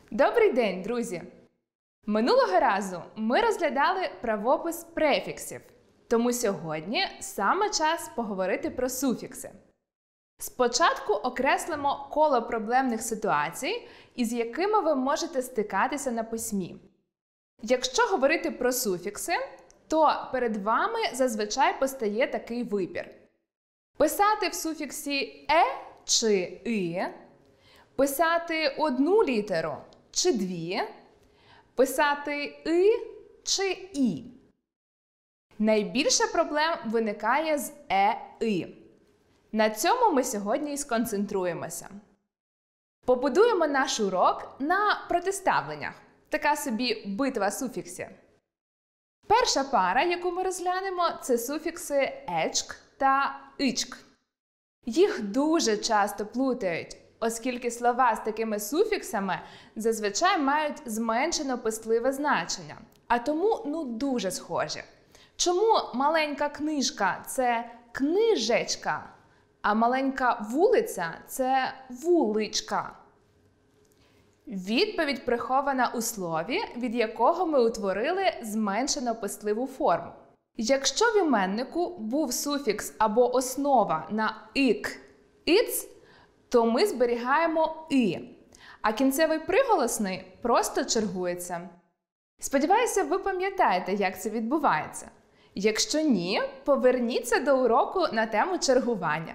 Добрий день, друзі! Минулого разу ми розглядали правопис префіксів, тому сьогодні саме час поговорити про суфікси. Спочатку окреслимо коло проблемних ситуацій, із якими ви можете стикатися на письмі. Якщо говорити про суфікси, то перед вами зазвичай постає такий вибір. Писати в суфіксі «е» чи «и», писати одну літеру чи дві, писати «и» чи «і». Найбільше проблем виникає з «е-и». На цьому ми сьогодні і сконцентруємося. Побудуємо наш урок на протиставленнях. Така собі битва суфіксів. Перша пара, яку ми розглянемо, це суфікси «ечк» та «ичк». Їх дуже часто плутають, оскільки слова з такими суфіксами зазвичай мають зменшено писливе значення, а тому дуже схожі. Чому маленька книжка – це книжечка, а маленька вулиця – це вуличка? Відповідь прихована у слові, від якого ми утворили зменшено писливу форму. Якщо в іменнику був суфікс або основа на «ик», «иц», то ми зберігаємо «и», а кінцевий приголосний просто чергується. Сподіваюся, ви пам'ятаєте, як це відбувається. Якщо ні, поверніться до уроку на тему чергування.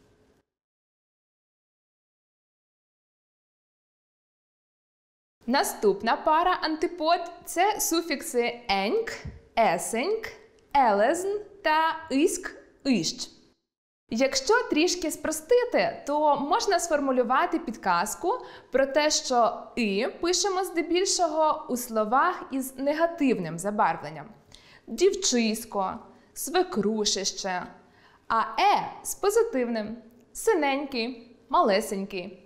Наступна пара антипод – це суфікси «еньк», «есеньк», «елезн» та «иськ», «ищ». Якщо трішки спростити, то можна сформулювати підказку про те, що «и» пишемо здебільшого у словах із негативним забарвленням. Дівчисько, свекрушище, а «е» з позитивним – синенький, малесенький.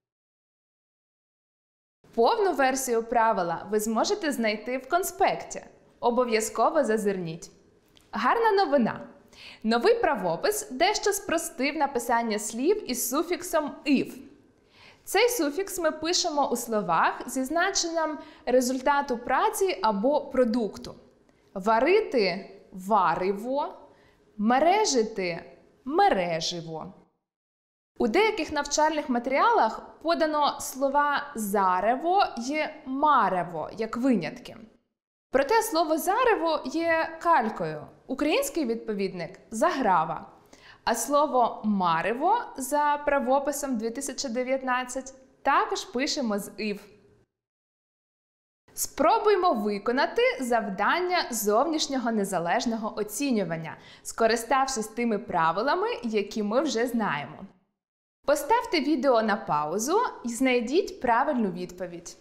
Повну версію правила ви зможете знайти в конспекті. Обов'язково зазирніть. Гарна новина! Новий правопис дещо спростив написання слів із суфіксом «ив». Цей суфікс ми пишемо у словах зі значенням результату праці або продукту. Варити – вариво, мережити – мереживо. У деяких навчальних матеріалах подано слова «зарево» і «марево» як винятки. Проте слово «зарево» є калькою. Український відповідник – «заграва». А слово «марево» за правописом 2019 також пишемо з «ив». Спробуймо виконати завдання зовнішнього незалежного оцінювання, скориставшись тими правилами, які ми вже знаємо. Поставте відео на паузу і знайдіть правильну відповідь.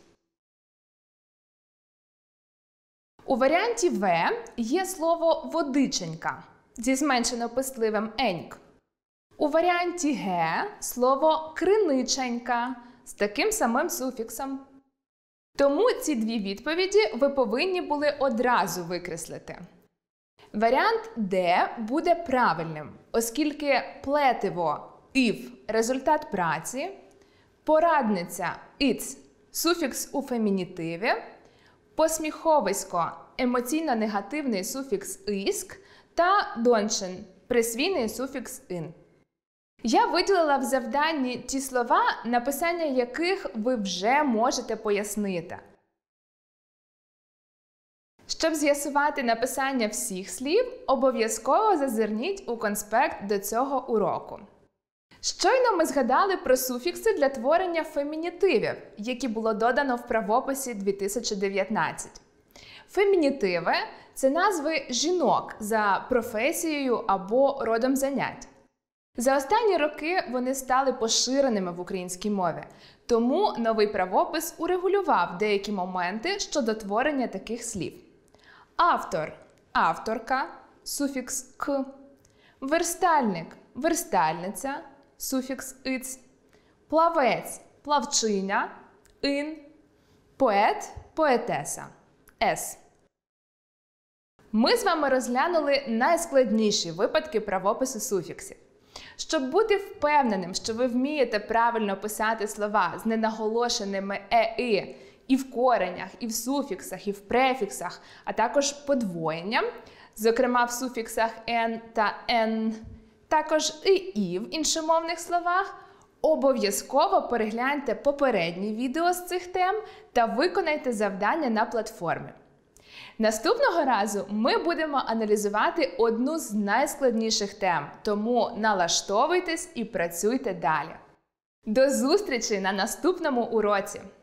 У варіанті В є слово «водиченька» зі зменшено писливим «еньк». У варіанті Г слово «криниченька» з таким самим суфіксом. Тому ці дві відповіді ви повинні були одразу викреслити. Варіант Д буде правильним, оскільки плетиво «ив» – результат праці, порадниця «иц» – суфікс у фемінітиві, посміховисько – емоційно-негативний суфікс «иск» та дончин – присвійний суфікс «ин». Я виділила в завданні ті слова, написання яких ви вже можете пояснити. Щоб з'ясувати написання всіх слів, обов'язково зазирніть у конспект до цього уроку. Щойно ми згадали про суфікси для творення фемінітивів, які було додано в правописі 2019. Фемінітиви – це назви жінок за професією або родом занять. За останні роки вони стали поширеними в українській мові, тому новий правопис урегулював деякі моменти щодо творення таких слів. Автор – авторка, суфікс «к», верстальник – верстальниця, суфікс «иц», плавець – плавчиня, «ин», поет – поетеса, «ес». Ми з вами розглянули найскладніші випадки правопису суфіксів. Щоб бути впевненим, що ви вмієте правильно писати слова з ненаголошеними «е-и» і в коренях, і в суфіксах, і в префіксах, а також подвоєнням, зокрема в суфіксах «н» та «н», також і в іншомовних словах, обов'язково перегляньте попередні відео з цих тем та виконайте завдання на платформі. Наступного разу ми будемо аналізувати одну з найскладніших тем, тому налаштовуйтесь і працюйте далі. До зустрічі на наступному уроці!